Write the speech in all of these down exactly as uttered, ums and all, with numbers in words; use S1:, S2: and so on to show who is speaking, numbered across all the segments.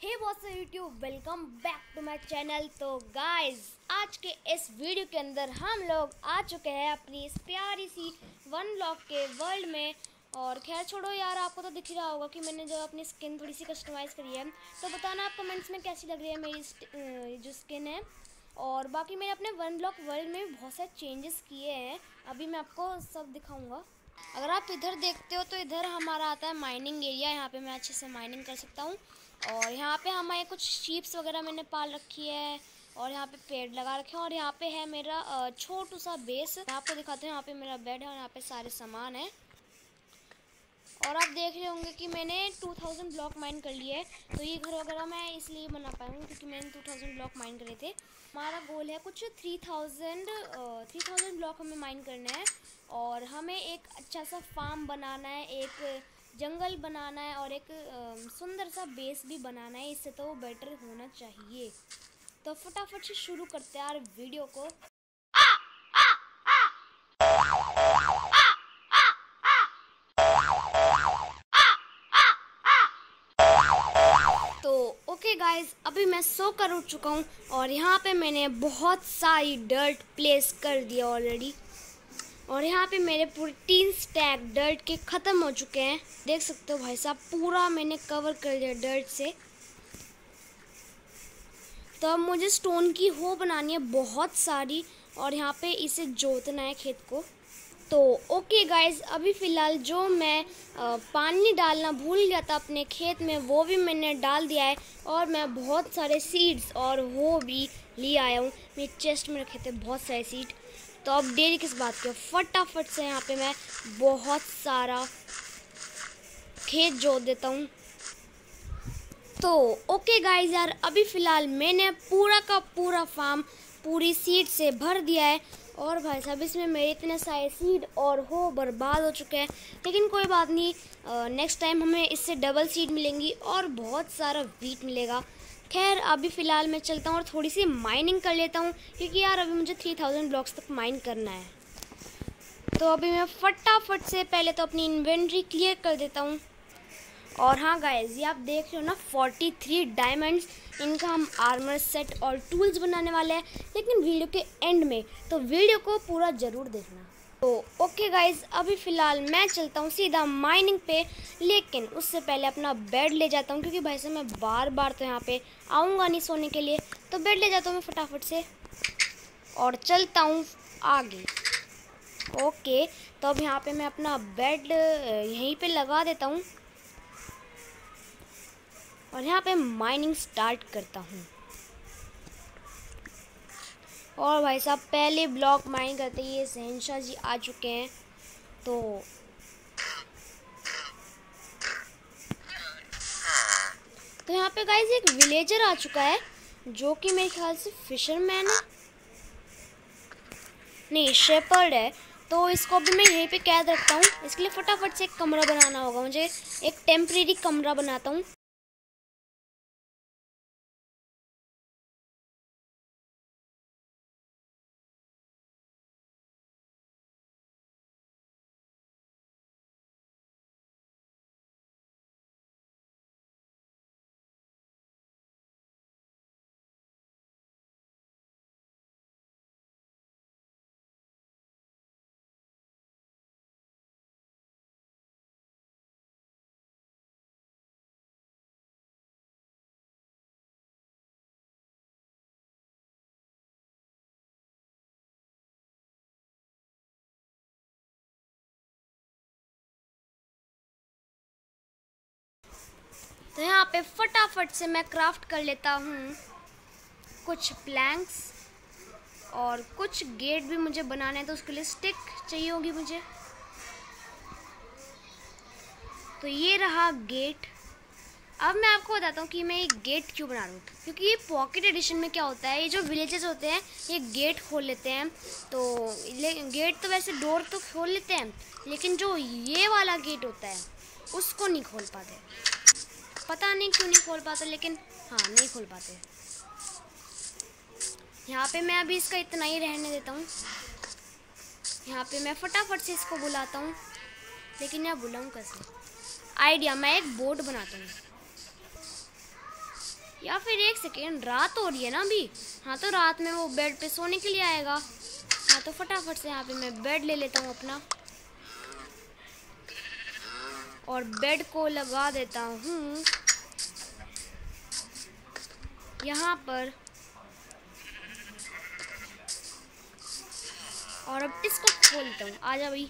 S1: Hey what's up YouTube, welcome back to my channel. तो guys, आज के इस वीडियो के अंदर हम लोग आ चुके हैं अपनी इस प्यारी सी वन ब्लॉक के वर्ल्ड में। और खैर छोड़ो यार, आपको तो दिख ही रहा होगा कि मैंने जो अपनी स्किन थोड़ी सी कस्टमाइज़ करी है। तो बताना आप कमेंट्स में कैसी लग रही है मेरी जो स्किन है। और बाकी मैंने अपने वन ब्लॉक वर्ल्ड में भी बहुत सारे चेंजेस किए हैं, अभी मैं आपको सब दिखाऊंगा। अगर आप इधर देखते हो तो इधर हमारा आता है माइनिंग एरिया। यहाँ पे मैं अच्छे से माइनिंग कर सकता हूँ। और यहाँ पे हमारे कुछ शीप्स वगैरह मैंने पाल रखी है। और यहाँ पे पेड़ लगा रखे हैं। और यहाँ पे है मेरा छोटू सा बेस। मैं आपको दिखाते हैं, यहाँ पे मेरा बेड है और यहाँ पे सारे सामान है। और आप देख रहे होंगे कि मैंने टू थाउज़ेंड ब्लॉक माइन कर लिए है। तो ये घर वगैरह मैं इसलिए बना पाया हूँ क्योंकि मैंने टू थाउज़ेंड ब्लॉक माइन करे थे। हमारा गोल है कुछ three thousand three thousand block हमें माइन करना है। और हमें एक अच्छा सा फार्म बनाना है, एक जंगल बनाना है और एक सुंदर सा बेस भी बनाना है। इससे तो बेटर होना चाहिए। तो फटाफट से शुरू करते हैं यार वीडियो को। तो ओके गाइस, अभी मैं सो कर उठ चुका हूँ और यहाँ पे मैंने बहुत सारी डर्ट प्लेस कर दिया ऑलरेडी। और यहाँ पे मेरे पूरे तीन स्टैक डर्ट के ख़त्म हो चुके हैं। देख सकते हो भाई साहब, पूरा मैंने कवर कर दिया डर्ट से। तो अब मुझे स्टोन की हो बनानी है बहुत सारी और यहाँ पे इसे जोतना है खेत को। तो ओके गाइस, अभी फ़िलहाल जो मैं आ, पानी डालना भूल गया था अपने खेत में, वो भी मैंने डाल दिया है। और मैं बहुत सारे सीड्स और वो भी ले आया हूँ। मेरे चेस्ट में रखे थे बहुत सारे सीड। तो अब देरी किस बात की, फटाफट से यहाँ पे मैं बहुत सारा खेत जोत देता हूँ। तो ओके गाइस यार, अभी फ़िलहाल मैंने पूरा का पूरा फार्म पूरी सीड से भर दिया है। और भाई साहब, इसमें मेरे इतने सारे सीड और हो बर्बाद हो चुके हैं। लेकिन कोई बात नहीं, नेक्स्ट टाइम हमें इससे डबल सीड मिलेंगी और बहुत सारा वीट मिलेगा। खैर अभी फ़िलहाल मैं चलता हूँ और थोड़ी सी माइनिंग कर लेता हूँ क्योंकि यार अभी मुझे थ्री थाउजेंड ब्लॉक्स तक माइन करना है। तो अभी मैं फटाफट से पहले तो अपनी इन्वेंट्री क्लियर कर देता हूँ। और हाँ गाइस, ये आप देख रहे हो ना, फोर्टी थ्री डायमंड्स, इनका हम आर्मर सेट और टूल्स बनाने वाले हैं, लेकिन वीडियो के एंड में। तो वीडियो को पूरा ज़रूर देखना। तो ओके गाइस, अभी फ़िलहाल मैं चलता हूँ सीधा माइनिंग पे। लेकिन उससे पहले अपना बेड ले जाता हूँ क्योंकि भाई साहब मैं बार बार तो यहाँ पे आऊँगा नहीं सोने के लिए। तो बेड ले जाता हूँ मैं फटाफट से और चलता हूँ आगे। ओके, तो अब यहाँ पे मैं अपना बेड यहीं पे लगा देता हूँ और यहाँ पे माइनिंग स्टार्ट करता हूँ। और भाई साहब, पहले ब्लॉक माइन करते ही ये शहंशाह जी आ चुके हैं। तो तो यहाँ पे गाइस एक विलेजर आ चुका है जो कि मेरे ख्याल से फिशरमैन है, नहीं शेपर्ड है। तो इसको भी मैं यहीं पे कैद रखता हूँ। इसके लिए फटाफट से एक कमरा बनाना होगा मुझे। एक टेम्परेरी कमरा बनाता हूँ। तो यहाँ पे फटाफट से मैं क्राफ्ट कर लेता हूँ कुछ प्लैंक्स और कुछ गेट भी मुझे बनाने हैं। तो उसके लिए स्टिक चाहिए होगी मुझे। तो ये रहा गेट। अब मैं आपको बताता हूँ कि मैं एक गेट क्यों बना रहा हूँ। क्योंकि ये पॉकेट एडिशन में क्या होता है, ये जो विलेजेस होते हैं ये गेट खोल लेते हैं। तो गेट तो वैसे डोर तो खोल लेते हैं, लेकिन जो ये वाला गेट होता है उसको नहीं खोल पाते। पता नहीं क्यों नहीं खोल पाते, लेकिन हाँ नहीं खोल पाते। यहाँ पे मैं अभी इसका इतना ही रहने देता हूँ। यहाँ पे मैं फटाफट से इसको बुलाता हूँ, लेकिन यहाँ बुलाऊँ कैसे। आइडिया, मैं एक बोर्ड बनाता हूँ। या फिर एक सेकेंड, रात हो रही है ना अभी। हाँ तो रात में वो बेड पे सोने के लिए आएगा। हाँ तो फटाफट से यहाँ पे मैं बेड ले लेता हूँ अपना और बेड को लगा देता हूँ यहाँ पर। और अब इसको खोलता हूँ। आजा भाई,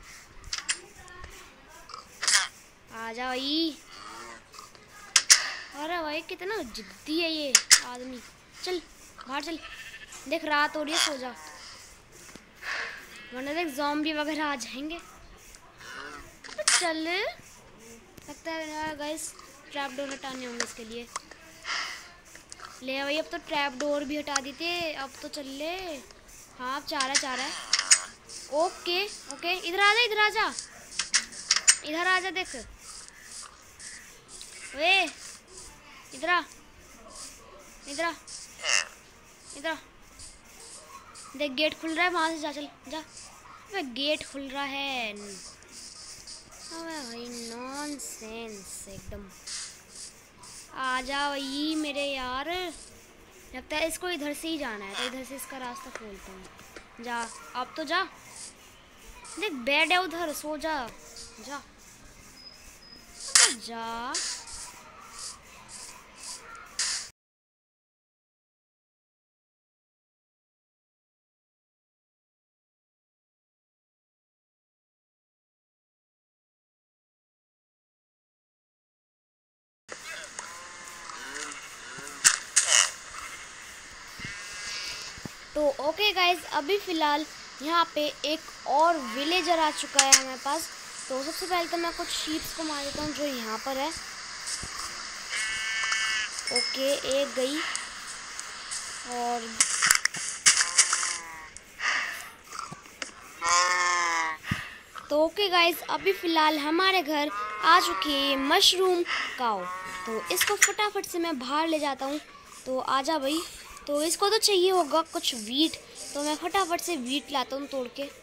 S1: आजा भाई। अरे भाई कितना जिद्दी है ये आदमी। चल बाहर चल, देख रात हो रही है, सो जा, वरना देख ज़ॉम्बी वगैरह आ जाएंगे। तो चल, लगता है गाइस ट्रैप डोर हटाने होंगे इसके लिए। ले भाई, अब तो ट्रैप डोर भी हटा दी थे, अब तो चल ले। हाँ अब चाह रहा चाह रहा है। ओके ओके, इधर आ जा, इधर आ जा, इधर आ जा। देख वे, इधर आ, इधर आ, इधर आ। देख गेट खुल रहा है, वहां से जा, चल जा। अबे गेट खुल रहा है। अबे भाई नॉनसेंस एकदम। आ जा भाई मेरे यार। लगता है इसको इधर से ही जाना है, तो इधर से इसका रास्ता खोलता हूँ। जा अब तो जा। देख बेड है उधर, सो जा, जा जा। तो ओके गाइज, अभी फ़िलहाल यहाँ पे एक और विलेजर आ चुका है हमारे पास। तो सबसे पहले तो मैं कुछ शीप्स को मार देता हूँ जो यहाँ पर है। ओके एक गई। और तो ओके गाइज, अभी फ़िलहाल हमारे घर आ चुकी है मशरूम काऊ। तो इसको फटाफट से मैं बाहर ले जाता हूँ। तो आजा भाई। तो इसको तो चाहिए होगा कुछ वीट, तो मैं फटाफट से वीट लाता हूँ तोड़ के।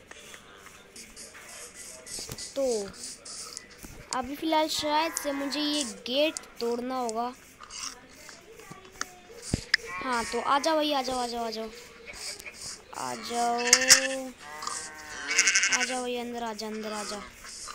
S1: तो अभी फ़िलहाल शायद से मुझे ये गेट तोड़ना होगा। हाँ तो आ जाओ भाई, आ जाओ आ जाओ आ जाओ आ जाओ आ जाओ भाई, अंदर आ जा, अंदर आ जा।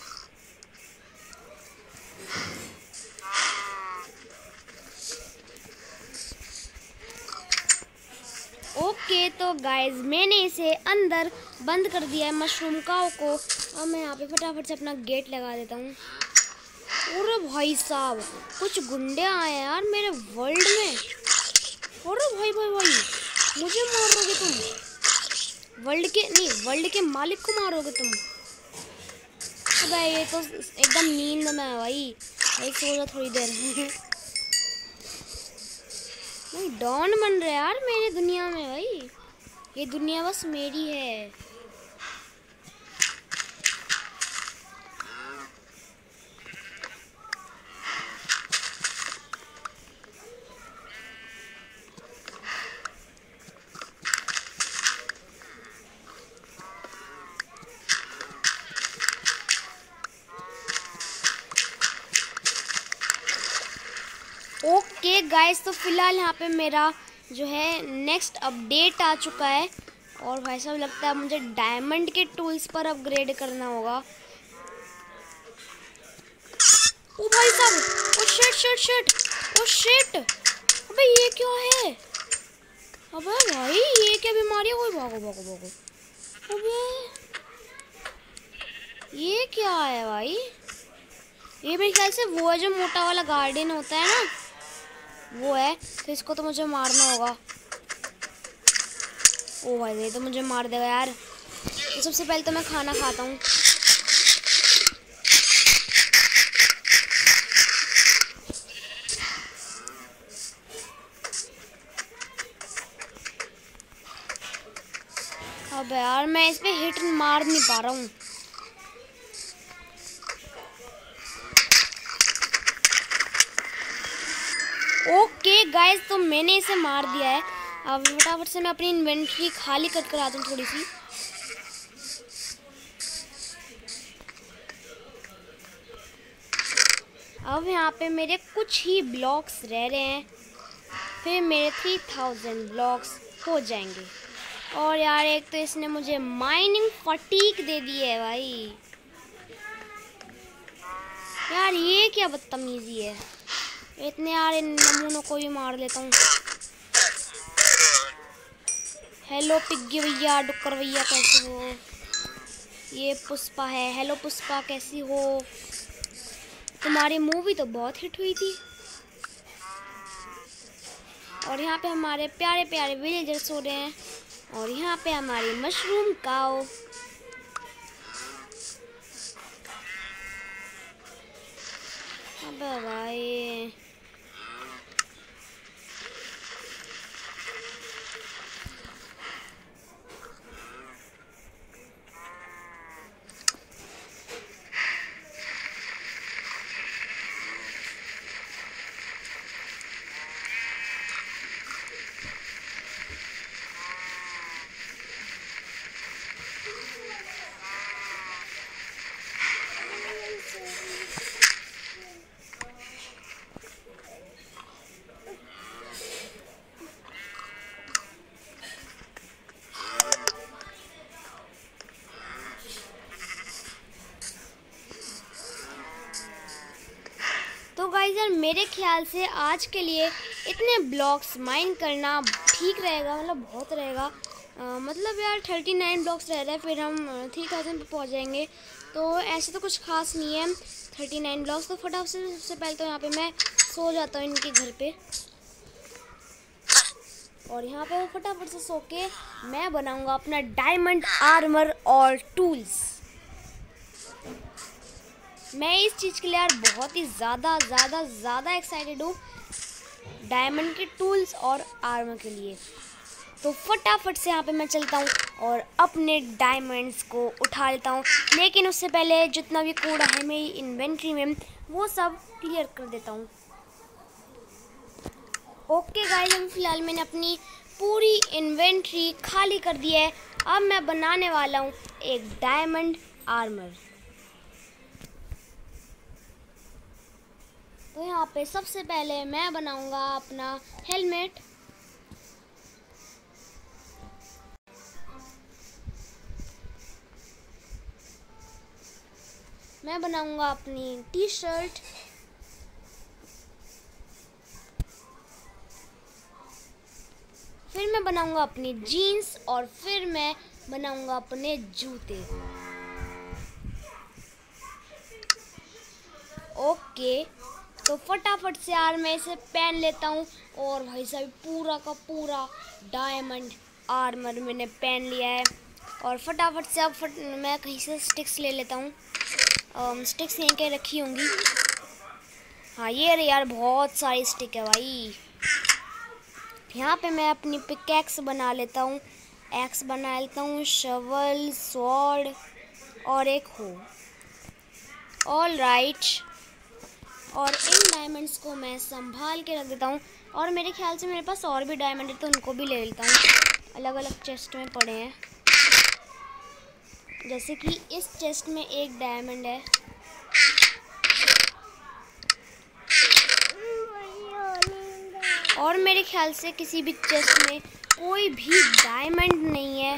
S1: ओके तो गाइज, मैंने इसे अंदर बंद कर दिया है मशरूम काऊ को। अब मैं यहाँ पे फटाफट से अपना गेट लगा देता हूँ। अरे भाई साहब, कुछ गुंडे आए यार मेरे वर्ल्ड में। अरे भाई भाई भाई, मुझे मारोगे तुम? वर्ल्ड के नहीं, वर्ल्ड के मालिक को मारोगे तुम? अबे ये तो एकदम नींद में है भाई। एक सो जा थोड़ी देर। नहीं डॉन बन रहा है यार मेरी दुनिया में भाई। ये दुनिया बस मेरी है। ओके गाइस, तो फिलहाल यहाँ पे मेरा जो है नेक्स्ट अपडेट आ चुका है। और भाई साहब लगता है मुझे डायमंड के टूल्स पर अपग्रेड करना होगा। ओ भाई साहब, ओ शिट शिट शिट, ओ शिट। अबे ये क्या है? अबे भाई ये क्या बीमारी है? कोई भागो भागो भागो। अबे ये क्या है भाई? ये मेरे ख्याल से वो है जो मोटा वाला गार्डन होता है ना, वो है। तो इसको तो मुझे मारना होगा। ओ भाई ये तो मुझे मार देगा यार। तो सबसे पहले तो मैं खाना खाता हूँ। अब यार मैं इस पे हिट मार नहीं पा रहा हूँ। ओके गाइस, तो मैंने इसे मार दिया है। अब फटाफट से मैं अपनी इन्वेंट्री खाली कर कर आता हूँ थोड़ी सी। अब यहाँ पे मेरे कुछ ही ब्लॉक्स रह रहे हैं। फिर मेरे थ्री थाउजेंड ब्लॉक्स हो जाएंगे। और यार एक तो इसने मुझे माइनिंग फटीक दे दी है भाई। यार ये क्या बदतमीजी है। इतने यार इन नमूनों को भी मार लेता हूँ। हेलो पिग्गी भैया, डुक्कर भैया कैसे हो। ये पुष्पा है। हेलो पुष्पा कैसी हो। तुम्हारी मूवी तो बहुत हिट हुई थी। और यहाँ पे हमारे प्यारे प्यारे विलेजर्स हो रहे हैं। और यहाँ पे हमारी मशरूम काओ। अबे भाई तो गाइस यार मेरे ख्याल से आज के लिए इतने ब्लॉक्स माइन करना ठीक रहेगा, मतलब बहुत रहेगा। आ, मतलब यार थर्टी नाइन ब्लॉक्स रह रहे हैं, फिर हम थ्री थाउजेंड पे पहुँच जाएंगे। तो ऐसे तो कुछ खास नहीं है थर्टी नाइन ब्लॉक्स। तो फटाफट से सबसे पहले तो यहाँ पे मैं सो जाता हूँ इनके घर पे। और यहाँ पे फटाफट से सो के मैं बनाऊँगा अपना डायमंड आर्मर और टूल्स। मैं इस चीज़ के लिए यार बहुत ही ज़्यादा ज़्यादा ज़्यादा एक्साइटेड हूँ, डायमंड के टूल्स और आर्मर के लिए। तो फटाफट से यहाँ पे मैं चलता हूँ और अपने डायमंड्स को उठा लेता हूँ। लेकिन उससे पहले जितना भी कूड़ा है मेरी इन्वेंट्री में वो सब क्लियर कर देता हूँ। ओके गाइस, अभी फ़िलहाल मैंने अपनी पूरी इन्वेंट्री खाली कर दी है। अब मैं बनाने वाला हूँ एक डायमंड आर्मर। तो यहाँ पे सबसे पहले मैं बनाऊंगा अपना हेलमेट। मैं बनाऊंगा अपनी टी शर्ट। फिर मैं बनाऊंगा अपनी जीन्स और फिर मैं बनाऊंगा अपने जूते। ओके, तो फटाफट से यार मैं इसे पहन लेता हूँ। और भाई साहब पूरा का पूरा डायमंड आर्मर मैंने पहन लिया है। और फटाफट से अब फट मैं कहीं से स्टिक्स ले लेता हूँ। स्टिक्स यहीं के रखी होंगी। हाँ ये रही यार, बहुत सारी स्टिक है भाई। यहाँ पे मैं अपनी पिकैक्स बना लेता हूँ, एक्स बना लेता हूँ, शवल, स्वॉर्ड और एक हो। ऑल राइट, और इन डायमंड्स को मैं संभाल के रख देता हूँ। और मेरे ख्याल से मेरे पास और भी डायमंड है तो उनको भी ले लेता हूँ। अलग अलग चेस्ट में पड़े हैं, जैसे कि इस चेस्ट में एक डायमंड है। और मेरे ख्याल से किसी भी चेस्ट में कोई भी डायमंड नहीं है।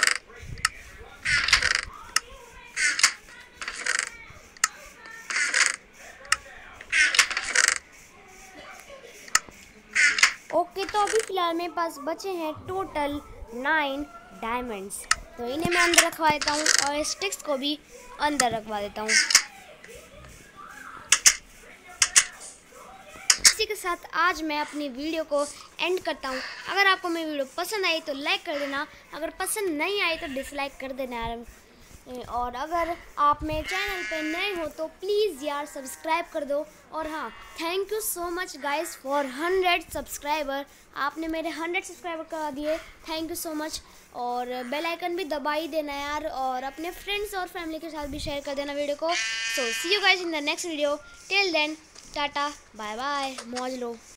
S1: ओके, तो अभी फ़िलहाल मेरे पास बचे हैं टोटल नाइन डायमंड्स। तो इन्हें मैं अंदर रखवा देता हूँ और स्टिक्स को भी अंदर रखवा देता हूँ। इसी के साथ आज मैं अपनी वीडियो को एंड करता हूँ। अगर आपको मेरी वीडियो पसंद आई तो लाइक कर देना, अगर पसंद नहीं आई तो डिसलाइक कर देना यार। और अगर आप मेरे चैनल पे नए हो तो प्लीज़ यार सब्सक्राइब कर दो। और हाँ, thank you so much guys for hundred subscriber. आपने मेरे हंड्रेड सब्सक्राइबर करा दिए, थैंक यू सो मच। और बेल आइकन भी दबा ही देना यार, और अपने फ्रेंड्स और फैमिली के साथ भी शेयर कर देना वीडियो को। So see you guys in the next video. Till then tata bye bye, मौज लो।